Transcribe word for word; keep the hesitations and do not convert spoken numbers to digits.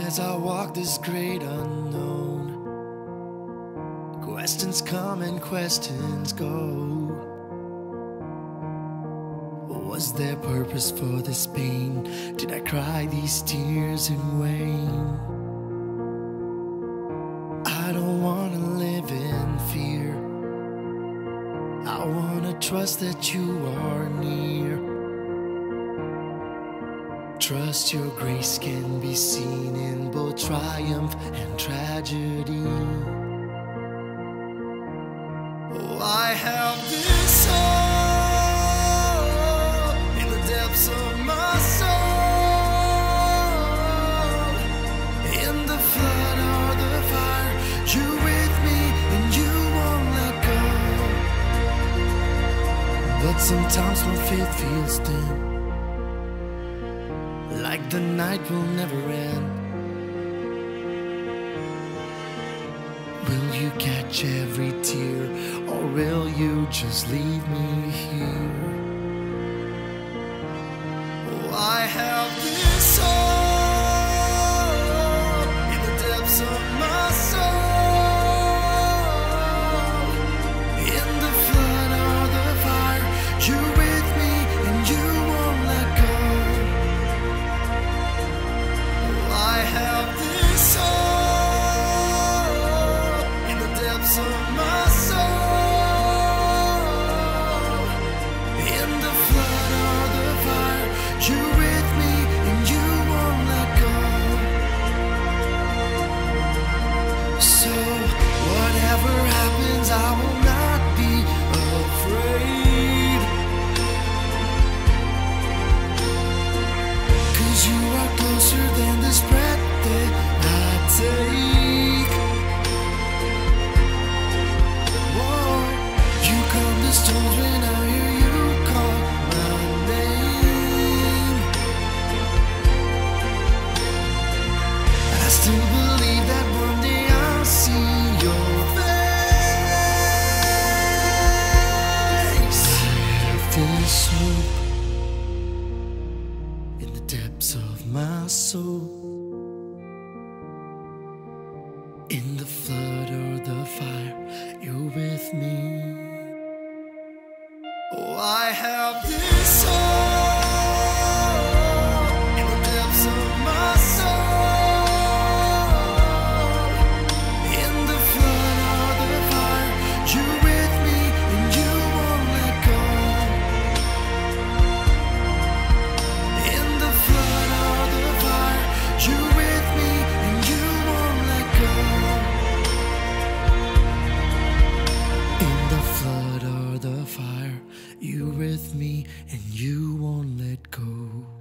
as I walk this great unknown. Questions come and questions go. Was there purpose for this pain? Did I cry these tears in vain? I don't wanna live in fear. I wanna trust that you are near. Trust your grace can be seen in both triumph and tragedy. Oh, I have this hope in the depths of my soul. In the flood or the fire, you with me and you won't let go. But sometimes my faith feels thin, like the night will never end. Will you catch every tear, or will you just leave me here? Oh, I have this hope in the depths of my soul. In the flood or the fire, you with me and you won't let go. I have this hope in the depths of my soul. In the flood or the fire, you with me and you won't let go. So whatever happens, I will not be afraid, 'cause you are closer than this breath that I take. Whoa, you calm the storms when I hear you call my name. I still believe that one day I'll see your face. I have this hope in the depths of my soul. In the flood or the fire, you're with me. Oh, I have this hope in the depths of my soul. In the flood or the fire, you're with me and you won't let go. In the flood or the fire, you're with me and you won't let go. In the flood or the fire, you with me and you won't let go.